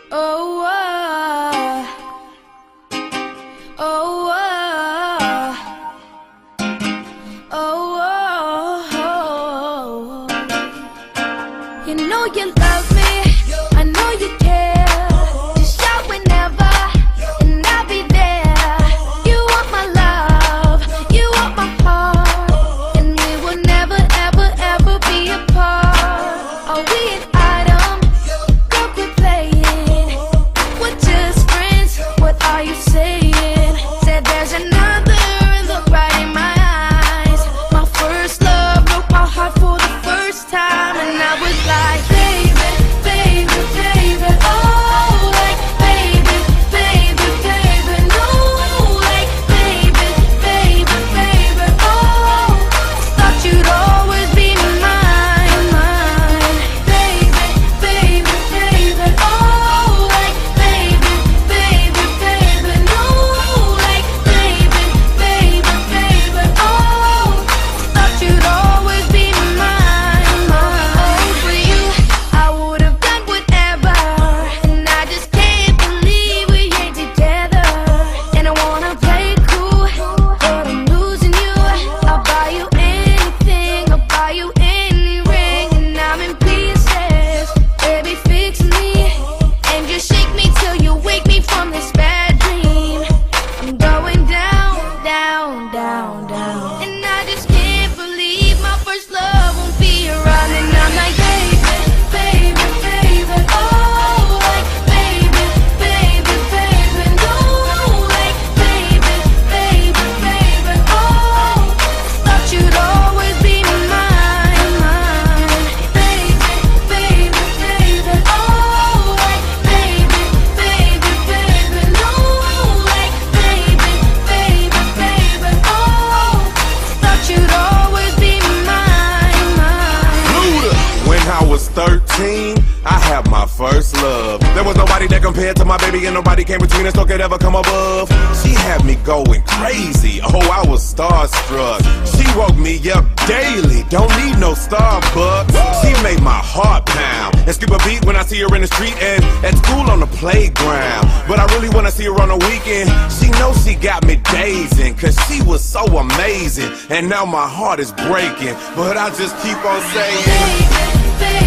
Oh, oh, oh, oh, oh, oh. You know you love me, I know you care. Just shout whenever, and I'll be there. You want my love, you want my heart, and we will never, ever, ever be apart. Are we an item? Go quit playing. We're just friends, what are you saying? Said there's another, look right in my eyes. My first love broke my heart for the first time, and I was like, baby, baby, baby, oh, like, baby, baby, baby, no, like, baby, baby, baby, oh, thought you'd always be mine, mine, baby, baby, baby, oh, like, baby, baby, baby, no, like, baby, baby, baby, oh, thought you'd always be mine, mine. Oh, for you, I would've done whatever, and I just can't believe we ain't together. And I wanna play cool, but I'm losing you. I'll buy you anything, I'll buy you any ring, and I'm in pieces. Baby, fix me, and just shake me till you wake me from this bad dream. I'm going down, down, down, down, and I just can't believe my first love won't be around. And I'm like, baby, baby, baby, oh, like, baby, baby, baby, no, like, baby, baby, baby, oh, thought you'd always be mine, mine, baby, baby, baby, oh, like, baby, baby, baby, no, like, baby, baby, baby, oh, thought you'd always be mine, mine. Luda. When I was 13, I had my first love. There was nobody that compared to my baby, and nobody came between us, no could ever come above. She had me going crazy, oh, I was starstruck. She woke me up daily, don't need no Starbucks. She made my heart pound and skip a beat when I see her in the street and at school on the playground. But I really wanna see her on the weekend. She knows she got me dazing, cause she was so amazing. And now my heart is breaking, but I just keep on saying, Baby, baby.